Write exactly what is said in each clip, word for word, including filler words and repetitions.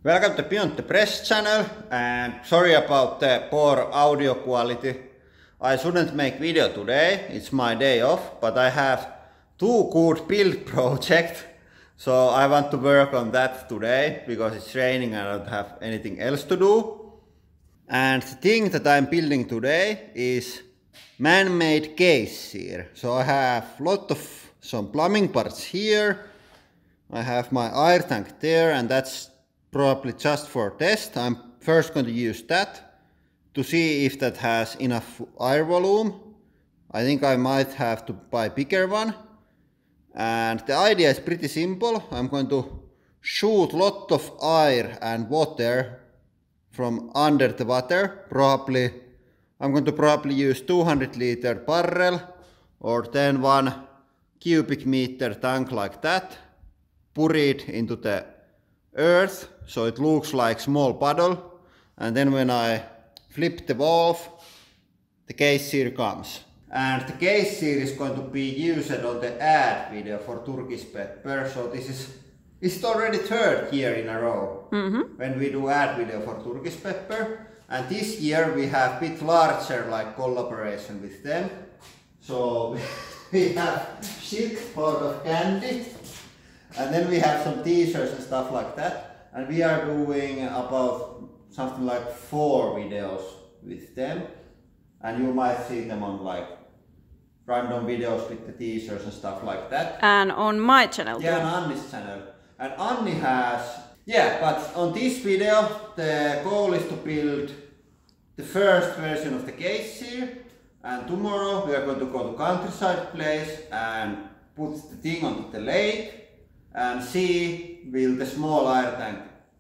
Welcome to Beyond the Press channel, and sorry about the poor audio quality. I shouldn't make video today, it's my day off, but I have two good build projects, so I want to work on that today because it's raining and I don't have anything else to do. And the thing that I'm building today is man-made geyser. So I have a lot of some plumbing parts here. I have my air tank there, and that's probably just for test. I'm first going to use that to see if that has enough air volume. I think I might have to buy a bigger one. And the idea is pretty simple. I'm going to shoot a lot of air and water from under the water. Probably, I'm going to probably use two hundred liter barrel or then one cubic meter tank like that. Pour it into the earth so it looks like small puddle, and then when I flip the valve, the geyser comes. And the geyser is going to be used on the ad video for Tyrkisk Peber. So this is it's already third year in a row mm-hmm. when we do ad video for Tyrkisk Peber, and this year we have a bit larger like collaboration with them. So we have shit load of candy. And then we have some t-shirts and stuff like that. And we are doing about something like four videos with them. And you might see them on like random videos with the t-shirts and stuff like that. And on my channel yeah, too. Yeah, on Anni's channel. And Anni has... Yeah, but on this video the goal is to build the first version of the geyser. And tomorrow we are going to go to countryside place and put the thing onto the lake. And see will the small air tank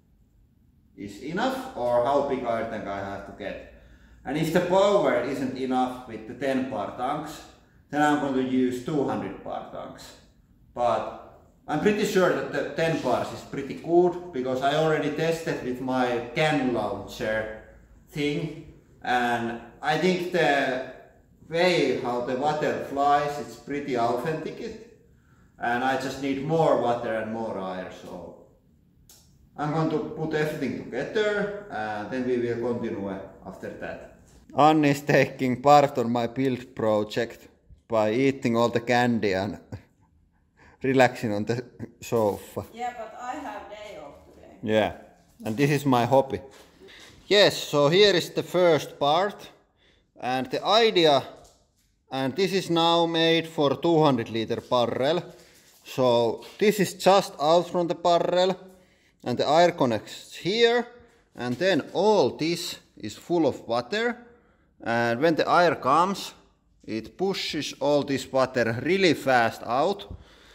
is enough or how big air tank I have to get. And if the power isn't enough with the ten bar tanks, then I'm going to use two hundred bar tanks. But I'm pretty sure that the ten bars is pretty good because I already tested with my can launcher thing, and I think the way how the water flies is pretty authentic. And I just need more water and more air, so I'm going to put everything together and then we will continue after that. Anni is taking part on my build project by eating all the candy and relaxing on the sofa. Yeah, but I have day off today. Yeah, and this is my hobby. Yes, so here is the first part, and the idea, and this is now made for two hundred liter barrel. So this is just out from the barrel and the air connects here, and then all this is full of water, and when the air comes it pushes all this water really fast out,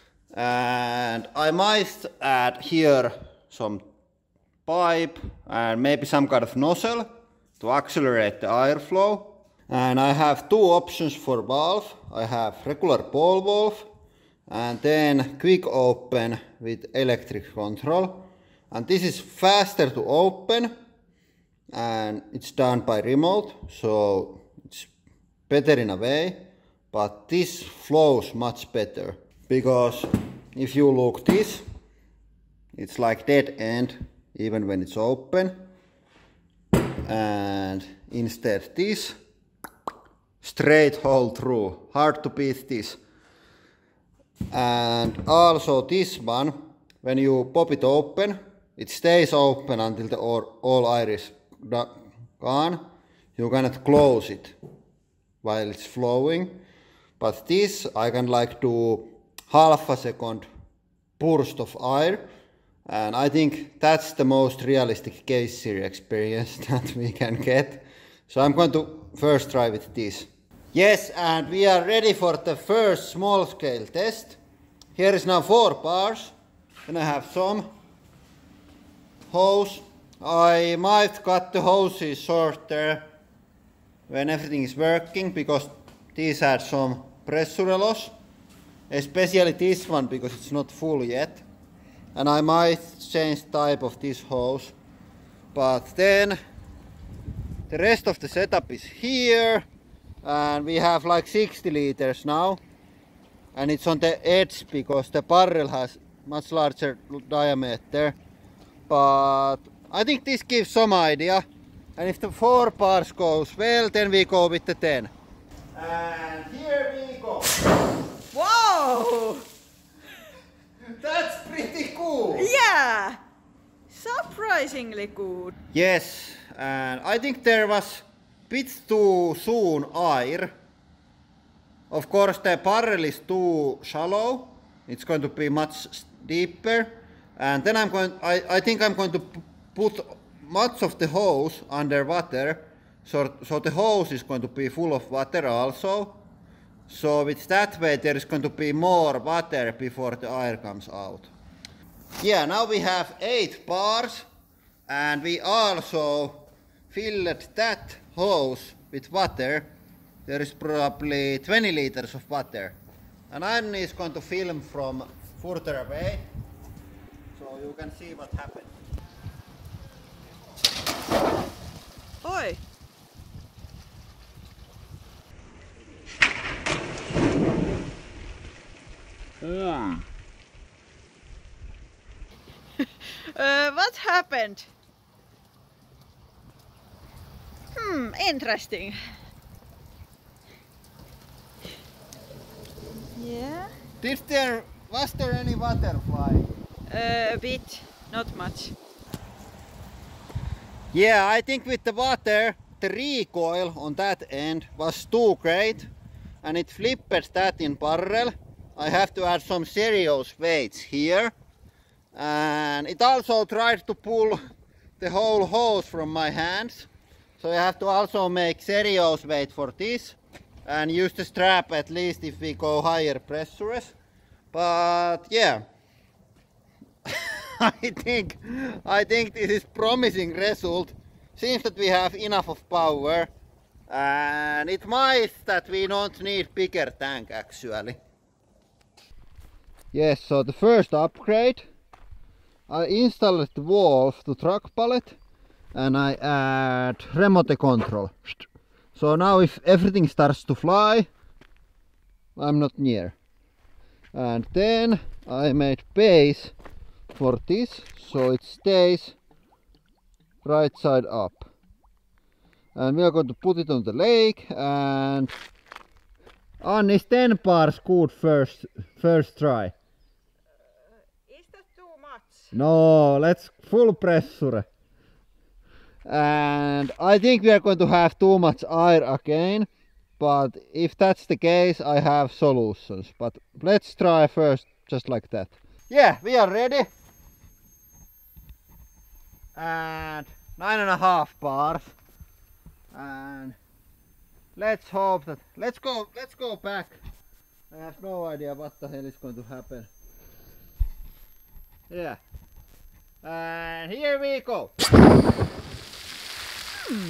and I might add here some pipe and maybe some kind of nozzle to accelerate the airflow. And I have two options for valve. I have regular ball valve and then quick open with electric control, and this is faster to open and it's done by remote, so it's better in a way, but this flows much better because if you look this, it's like dead end even when it's open, and instead this straight hole through, hard to beat this. And also this one, when you pop it open, it stays open until the all, all air is gone. You cannot close it while it's flowing. But this I can like do half a second burst of air, and I think that's the most realistic geyser experience that we can get. So I'm going to first try with this. Yes, and we are ready for the first small scale test. Here is now four bars. Then I have some hose. I might cut the hoses shorter when everything is working because these had some pressure loss. Especially this one because it's not full yet. And I might change type of this hose. But then the rest of the setup is here. And we have like sixty liters now, and it's on the edge because the barrel has much larger diameter. but I think this gives some idea. And if the four bars goes well, then we go with the ten. And here we go. Whoa! That's pretty cool. Yeah! Surprisingly good. Yes, and I think there was a bit too soon air. Of course the barrel is too shallow. It's going to be much deeper. And then I'm going I, I think I'm going to put much of the hose under water. So, so the hose is going to be full of water also. So with that way there is going to be more water before the air comes out. Yeah, now we have eight bars and we also filled that hose with water. There is probably twenty liters of water. And Anni is going to film from further away so you can see what happens. Oi! Yeah. uh, what happened? Hmm, interesting. Yeah? Did there, was there any butterfly? Uh, a bit, not much. Yeah, I think with the water, the recoil on that end was too great and it flipped that in barrel. I have to add some serious weights here. And it also tried to pull the whole hose from my hands. So I have to also make serious weight for this and use the strap at least if we go higher pressures. But yeah, I think I think this is promising result. Seems that we have enough of power and it might that we don't need bigger tank actually. Yes, so the first upgrade, I installed the valve to truck pallet and I add remote control. So now if everything starts to fly, I'm not near. And then I made base for this so it stays right side up. And we are going to put it on the lake and Anni's ten bars good first first try. Is that too much? No, let's full pressure. And I think we are going to have too much air again, but if that's the case I have solutions. But let's try first just like that. Yeah, we are ready. And nine and a half bars. And let's hope that let's go let's go back. I have no idea what the hell is going to happen. Yeah. And here we go. Hmm.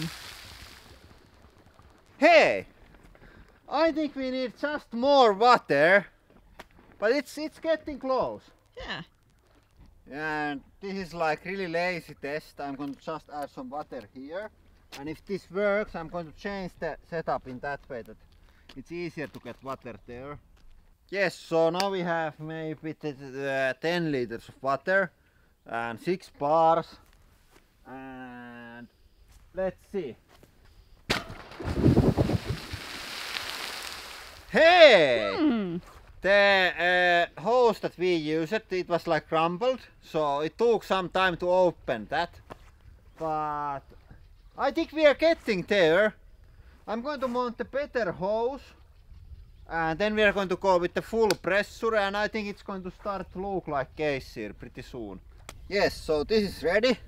Hey! I think we need just more water. But it's it's getting close. Yeah. And this is like really lazy test. I'm going to just add some water here. And if this works, I'm going to change the setup in that way that it's easier to get water there. Yes, so now we have maybe uh, ten liters of water and six bars. And let's see. Hey! Hmm. The uh, hose that we used, it was like crumbled, so it took some time to open that. But I think we are getting there. I'm going to mount the better hose and then we are going to go with the full pressure and I think it's going to start to look like Geyser pretty soon. Yes, so this is ready.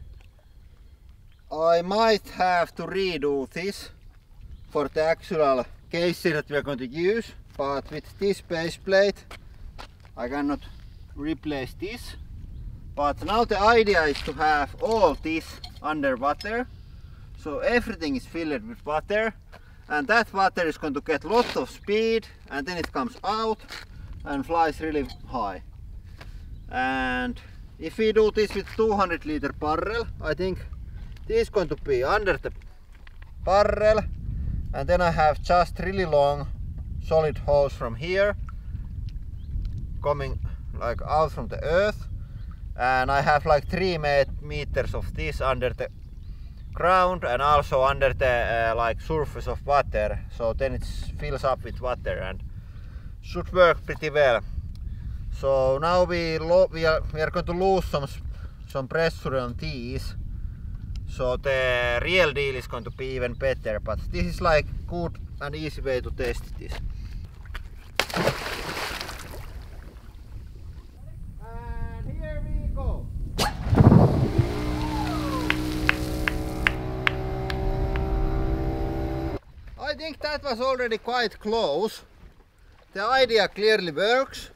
I might have to redo this for the actual Geyser that we are going to use, but with this base plate I cannot replace this. But now the idea is to have all this under water. So everything is filled with water and that water is going to get lots of speed and then it comes out and flies really high. And if we do this with two hundred liter barrel, I think this is going to be under the barrel and then I have just really long solid hose from here coming like out from the earth and I have like three meters of this under the ground and also under the uh, like surface of water, so then it fills up with water and should work pretty well. So now we we are we are going to lose some some pressure on these, so the real deal is going to be even better, but this is like good and easy way to test this. And here we go. I think that was already quite close. The idea clearly works,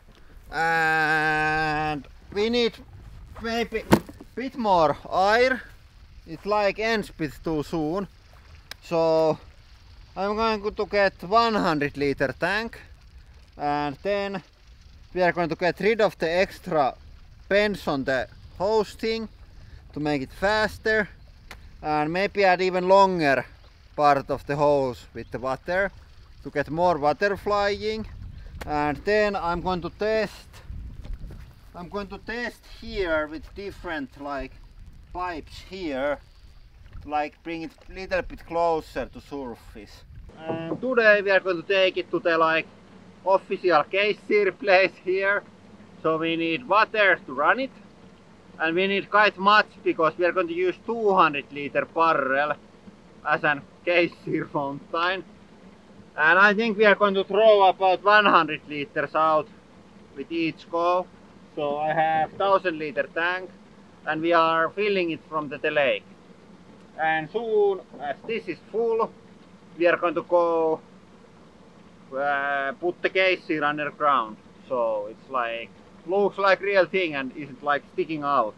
and we need maybe a bit more air. It like ends a bit too soon, so I'm going to get one hundred liter tank, and then we are going to get rid of the extra bends on the hose thing to make it faster, and maybe add even longer part of the hose with the water to get more water flying. And then I'm going to test I'm going to test here with different like pipes here, like bring it a little bit closer to surface. And today we are going to take it to the like official Geyser place here. So we need water to run it, and we need quite much because we are going to use two hundred liter barrel as an Geyser fountain. And I think we are going to throw about one hundred liters out with each go. So I have one thousand liter tank, and we are filling it from the, the lake. And soon as this is full, we are going to go uh, put the Geyser underground. So it's like, looks like real thing and isn't like sticking out.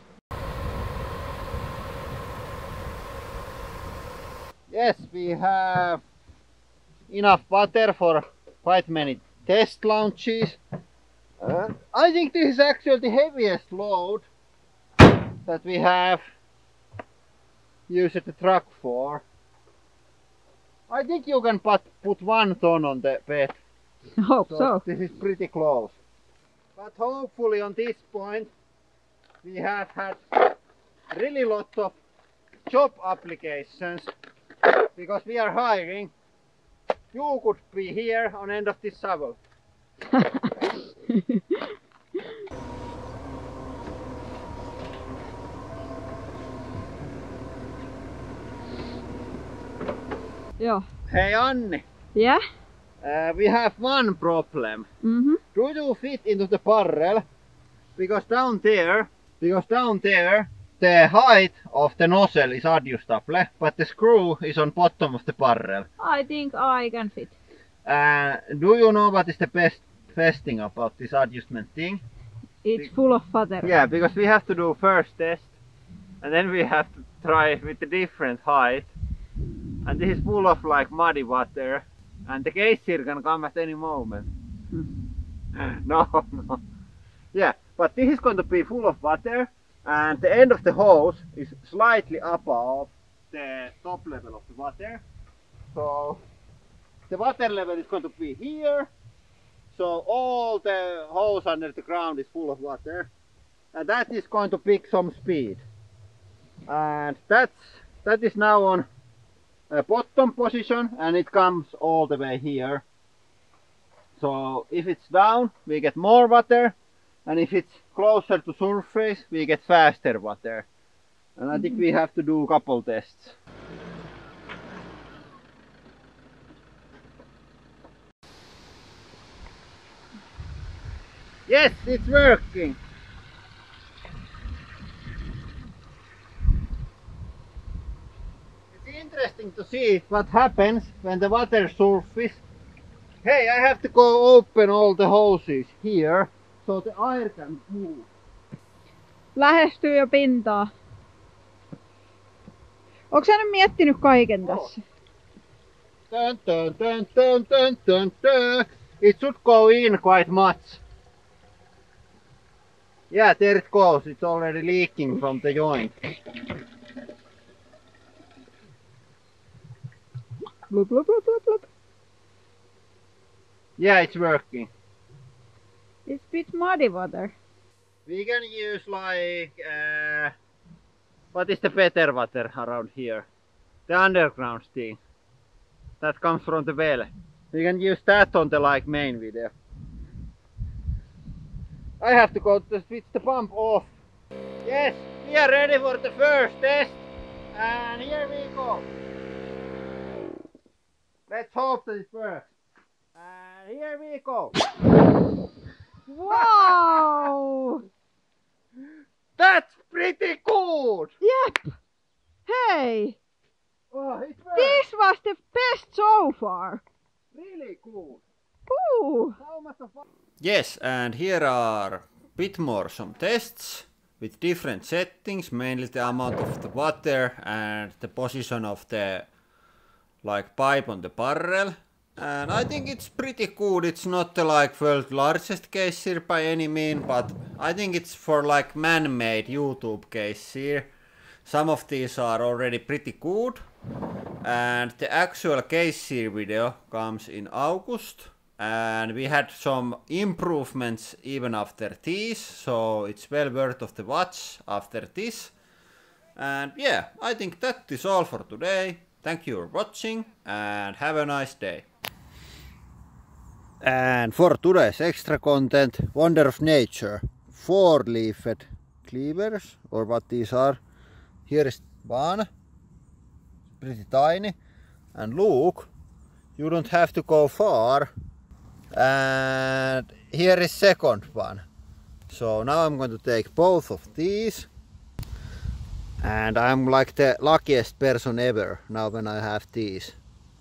Yes, we have enough water for quite many test launches. Uh, I think this is actually the heaviest load that we have used the truck for. I think you can put, put one ton on the bed. I hope so. so. This is pretty close. But hopefully on this point we have had really lot of job applications, because we are hiring. You could be here on end of this shovel. Yeah. Hey Anni. Yeah? Uh, we have one problem. Mm-hmm. Do you fit into the barrel? Because down there, because down there, the height of the nozzle is adjustable, but the screw is on bottom of the barrel. I think I can fit. Uh, do you know what is the best, best thing about this adjustment thing? It's full of water. Yeah, because we have to do first test, and then we have to try with the different height. And this is full of like muddy water, and the Geyser can come at any moment. Hmm. no, no. Yeah, but this is going to be full of water, and the end of the hose is slightly above the top level of the water. So the water level is going to be here. So all the hose under the ground is full of water, and that is going to pick some speed. And that's that is now on a bottom position, and it comes all the way here. So if it's down, we get more water, and if it's closer to surface, we get faster water. And I think we have to do a couple tests. Yes, it's working. It's interesting to see what happens when the water surfaces. Hey, I have to go open all the hoses here so the air can move. Lähestyy jo pintaa. Onko sä nyt miettinyt kaiken tässä? Dun, dun, dun, dun, dun, dun, dun. It should go in quite much. Yeah, there it goes. It's already leaking from the joint. Blup, blup, blup, blup, blup. Yeah, it's working. It's a bit muddy water. we can use like uh, what is the better water around here? The underground thing that comes from the well. We can use that on the like main video. I have to go to switch the pump off. Yes, we are ready for the first test, and here we go. Let's hope that it works. And here we go. Wow! That's pretty good! Yep! Hey! Oh, it works! This was the best so far! Really good! Ooh! How much of fun? Yes, and here are a bit more some tests with different settings, mainly the amount of the water and the position of the like pipe on the barrel. And I think it's pretty good. It's not the like world's largest geyser by any mean, but I think it's for like man-made YouTube geyser. Some of these are already pretty good. And the actual geyser video comes in August. And we had some improvements even after these, so it's well worth of the watch after this. And yeah, I think that is all for today. Thank you for watching and have a nice day. And for today's extra content, Wonder of Nature, four-leafed cleavers, or what these are. Here is one, pretty tiny, and look, you don't have to go far. And here is second one. So now I'm going to take both of these, and I'm like the luckiest person ever now when I have these.